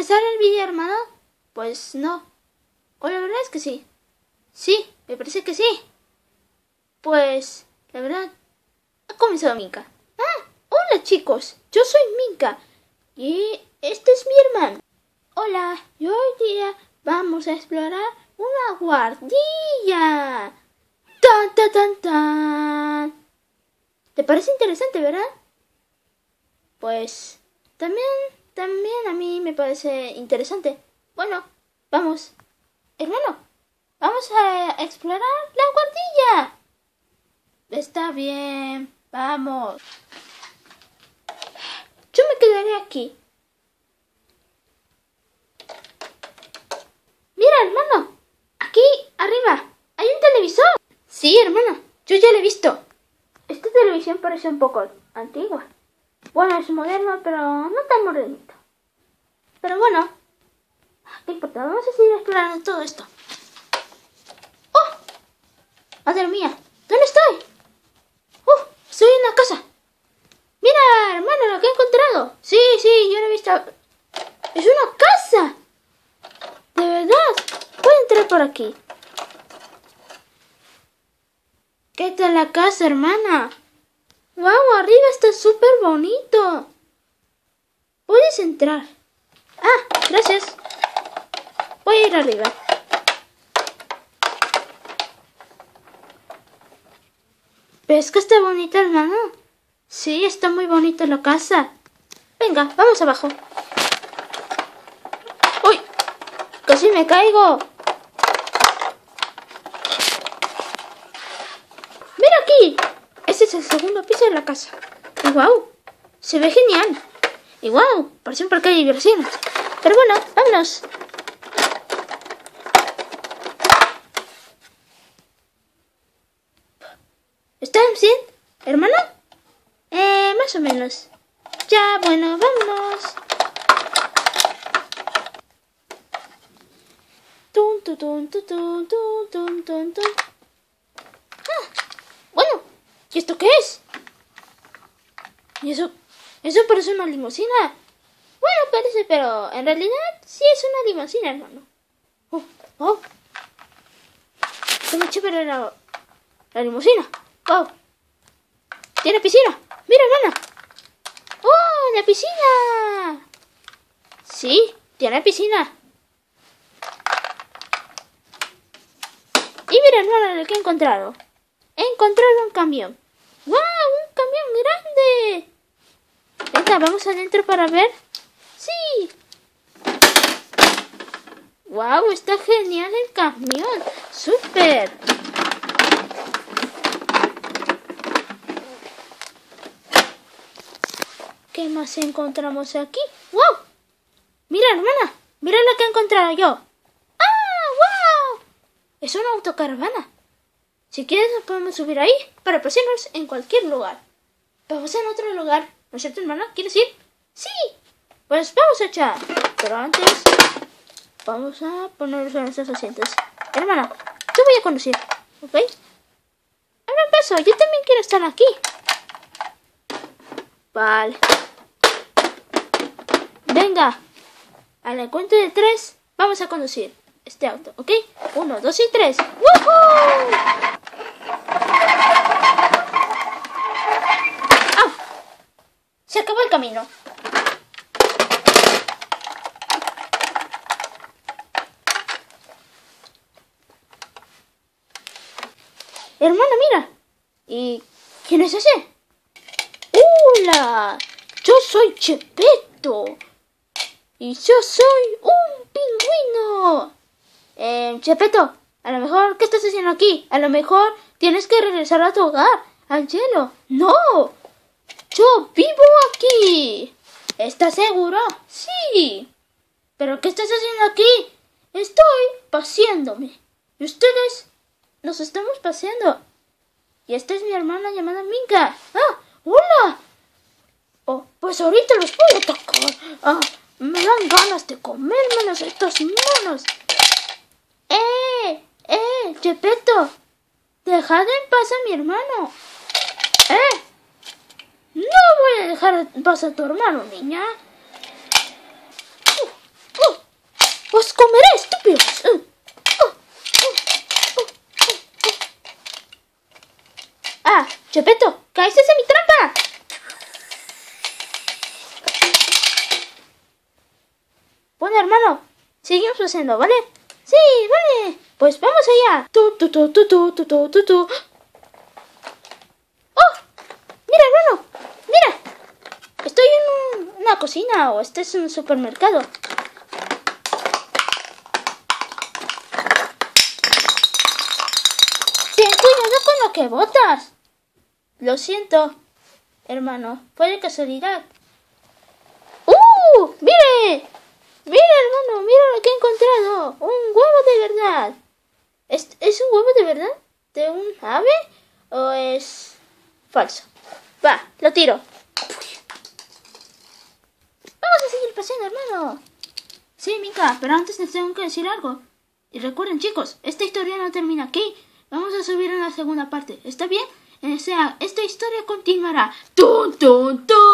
empezar el vídeo, hermano? Pues no. O la verdad es que sí. Sí, me parece que sí. Pues, la verdad, ha comenzado Minka. Ah, hola chicos, yo soy Minka. Y este es mi hermano. Hola, y hoy día vamos a explorar una guardilla. ¡Tan, tan, tan, tan! ¿Te parece interesante, verdad? Pues, también a mí me parece interesante. Bueno, vamos. Hermano, vamos a explorar la guardilla. Está bien, vamos. Yo me quedaré aquí. Mira, hermano, aquí arriba hay un televisor. Sí, hermano, yo ya lo he visto. Esta televisión parece un poco antigua. Bueno, es moderno, pero no tan modernito. Pero bueno, ¿qué importa? Vamos a seguir explorando todo esto. ¡Oh! ¡Madre mía! ¿Dónde estoy? Estoy en la casa. Mira, hermano, lo que he encontrado. Sí, yo lo he visto. ¡Es una casa! ¿De verdad? Voy a entrar por aquí. ¿Qué tal la casa, hermana? ¡Wow! Arriba está súper bonito. Puedes entrar. Ah, gracias. Voy a ir arriba. ¿Ves que está bonita, hermano? Sí, está muy bonita la casa. Venga, vamos abajo. ¡Uy! ¡Casi me caigo! ¡Mira aquí! Este es el segundo piso de la casa. Y ¡guau! Se ve genial. Y ¡guau! Parece un parque de diversiones. Pero bueno, vámonos. ¿Están bien, hermano? Más o menos. Ya, bueno, vámonos. Tun, tun, tun, tun, tun, tun, tun, tun. Bueno, ¿y esto qué es? ¿Y eso parece una limusina? Bueno, parece, pero en realidad sí es una limusina, hermano. Está muy chévere la limusina. ¡Wow! ¡Tiene piscina! ¡Mira, hermana! ¡Oh, la piscina! Sí, tiene piscina. Y mira, hermana, lo que he encontrado. He encontrado un camión. ¡Wow! ¡Un camión grande! Venga, vamos adentro para ver. ¡Sí! ¡Wow! Está genial el camión. ¡Súper! ¿Qué más encontramos aquí? ¡Wow! Mira, hermana. Mira lo que he encontrado yo. ¡Ah! ¡Wow! Es una autocaravana. Si quieres nos podemos subir ahí para pasearnos en cualquier lugar. Vamos en otro lugar. ¿No es cierto, hermana? ¿Quieres ir? ¡Sí! Pues vamos a echar. Pero antes vamos a ponernos en nuestros asientos. Hermana, yo voy a conducir. ¿Ok? Ahora paso. Yo también quiero estar aquí. Vale. Venga. A la cuenta de 3 vamos a conducir este auto. ¿Ok? 1, 2 y 3. ¡Woohoo! Se acabó el camino. Hermana, mira. ¿Y quién es ese? ¡Hola! Yo soy Chepeto. Y yo soy un pingüino. Chepeto, a lo mejor, ¿qué estás haciendo aquí? A lo mejor tienes que regresar a tu hogar, al cielo. ¡No! ¡Yo vivo aquí! ¿Estás seguro? Sí. ¿Pero qué estás haciendo aquí? Estoy paseándome. ¿Y ustedes? Nos estamos paseando. Y esta es mi hermana llamada Minka. ¡Ah! ¡Hola! Oh, pues ahorita los voy a atacar. Me dan ganas de comérmelos estos monos. Chepeto, dejad en paz a mi hermano. No voy a dejar en paz a tu hermano, niña. ¡Os comeré, estúpidos! ¡Ah! ¡Chepeto! ¡Caíste en mi trampa! Bueno, hermano, seguimos haciendo, ¿vale? ¡Sí, vale! Pues vamos allá. ¡Oh! ¡Mira, hermano! ¡Mira! Estoy en una cocina o este es un supermercado. Ten cuidado con lo que botas. Lo siento, hermano. Fue de casualidad. ¡Mire! ¡Mira, hermano! ¡Mira lo que he encontrado! ¡Un huevo de verdad! ¿Es un huevo de verdad? ¿De un ave? ¿O es falso? Va, lo tiro. Vamos a seguir paseando, hermano. Sí, Mika, pero antes les tengo que decir algo. Y recuerden, chicos, esta historia no termina aquí. Vamos a subir en la segunda parte. ¿Está bien? O sea, esta historia continuará. ¡Tun, tun, tun!